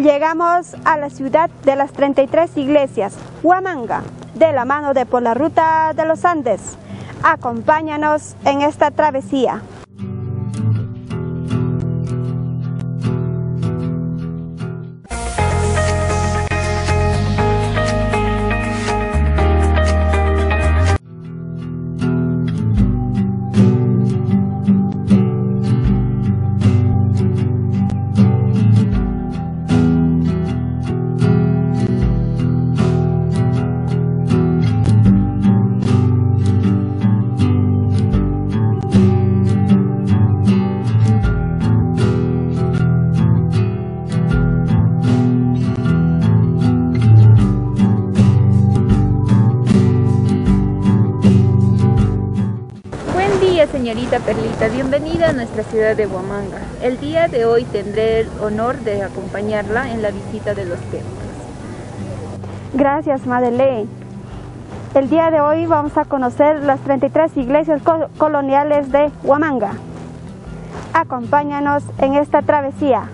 Llegamos a la ciudad de las 33 iglesias, Huamanga, de la mano de Por la Ruta de los Andes. Acompáñanos en esta travesía. Señorita Perlita, bienvenida a nuestra ciudad de Huamanga. El día de hoy tendré el honor de acompañarla en la visita de los templos. Gracias, Madeleine. El día de hoy vamos a conocer las 33 iglesias coloniales de Huamanga. Acompáñanos en esta travesía.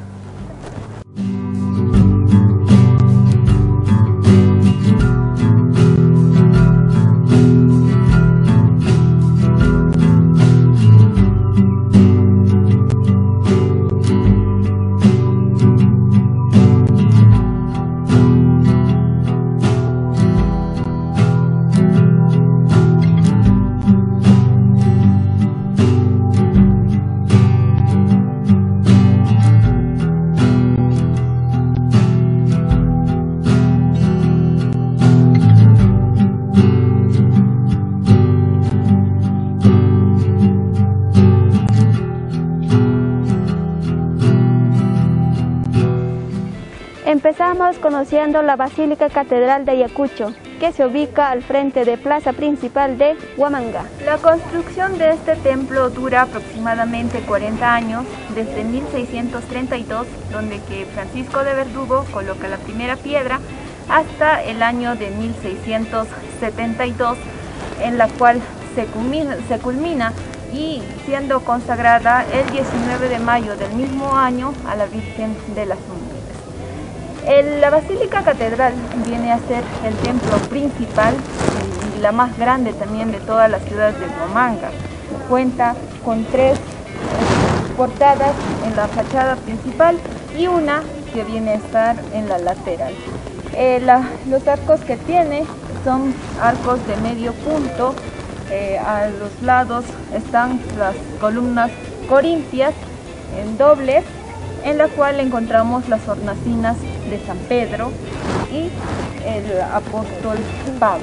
Empezamos conociendo la Basílica Catedral de Ayacucho, que se ubica al frente de Plaza Principal de Huamanga. La construcción de este templo dura aproximadamente 40 años, desde 1632, donde que Francisco de Verdugo coloca la primera piedra, hasta el año de 1672, en la cual se culmina y siendo consagrada el 19 de mayo del mismo año a la Virgen de las Humildes. La Basílica Catedral viene a ser el templo principal y la más grande también de toda la ciudad de Huamanga. Cuenta con 3 portadas en la fachada principal y una que viene a estar en la lateral. Los arcos que tiene son arcos de medio punto. A los lados están las columnas corintias en doble, en la cual encontramos las hornacinas de San Pedro y el apóstol Pablo.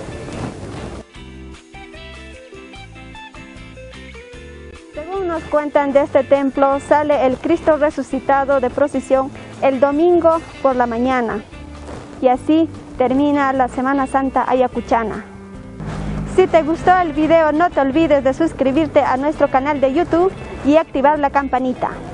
Según nos cuentan de este templo, sale el Cristo resucitado de procesión el domingo por la mañana, y así termina la Semana Santa ayacuchana. Si te gustó el video, no te olvides de suscribirte a nuestro canal de YouTube y activar la campanita.